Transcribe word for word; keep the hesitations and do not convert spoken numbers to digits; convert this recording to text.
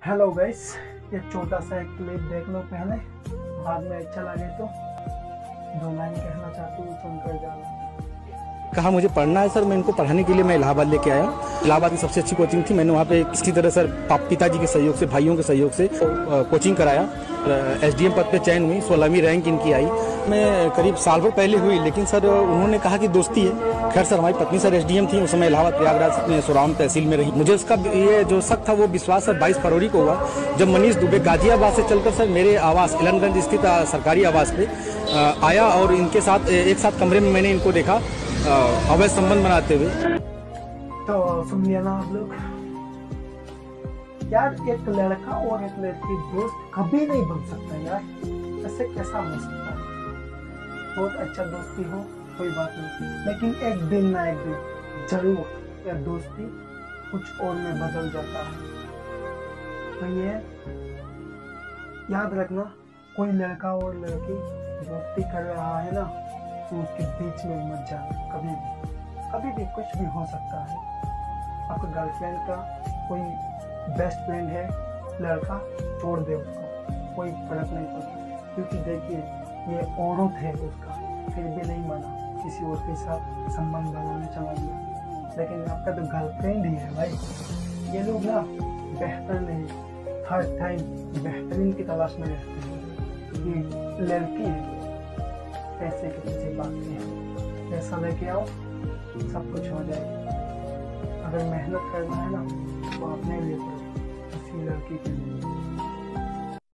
Hello guys, ये छोटा सा एक क्लिप देख लो पहले, बाद में अच्छा लगे तो दो लाइन कहना चाहती हूँ, सुनकर जाना। कहा मुझे पढ़ना है सर, मैं इनको पढ़ाने के लिए मैं इलाहाबाद लेके आया हूँ। इलाहाबाद की सबसे अच्छी कोचिंग थी। मैंने वहाँ पे किसी तरह सर पिताजी के सहयोग से, भाइयों के सहयोग से कोचिंग कराया। एसडीएम पद पे चयन हुई, सोलहवीं रैंक इनकी आई। मैं करीब साल भर पहले हुई, लेकिन सर उन्होंने कहा कि दोस्ती है। खैर सर, हमारी पत्नी सर एसडीएम थी, उस समय इलाहाबाद प्रयागराज में सोराम तहसील में रही। मुझे उसका ये जो शक था वो विश्वास सर बाईस फरवरी को हुआ, जब मनीष दुबे गाजियाबाद से चलकर सर मेरे आवास इलनगंज स्थित सरकारी आवास पे आया और इनके साथ एक साथ कमरे में मैंने इनको देखा अवैध संबंध बनाते हुए। तो सुन लिया ना आप लोग यार, एक लड़का और एक लड़की दोस्त कभी नहीं बन सकता यार, ऐसे कैसा हो सकता है? बहुत अच्छा दोस्ती हो कोई बात नहीं, लेकिन एक दिन ना एक दिन जरूर यह दोस्ती कुछ और में बदल जाता है। तो ये याद रखना, कोई लड़का और लड़की दोस्ती कर रहा है ना, तो उसके बीच में मत जाना कभी भी। कभी भी कुछ भी हो सकता है। आपका गर्लफ्रेंड का कोई बेस्ट फ्रेंड है लड़का, छोड़ दे उसको, कोई फर्क नहीं पड़ता। क्योंकि देखिए, ये औरत है उसका, फिर भी नहीं माना, किसी और के साथ संबंध बनाने चला गया। लेकिन आपका तो गर्लफ्रेंड ही है भाई। ये लोग ना बेहतर नहीं, हर टाइम बेहतरीन की तलाश में रहते हैं। ये लड़की है, पैसे के पीछे भागती है। पैसा लेके आओ, सब कुछ हो जाएगा। अगर मेहनत करना है ना, तो अपने लिए करो, किसी लड़की के लिए।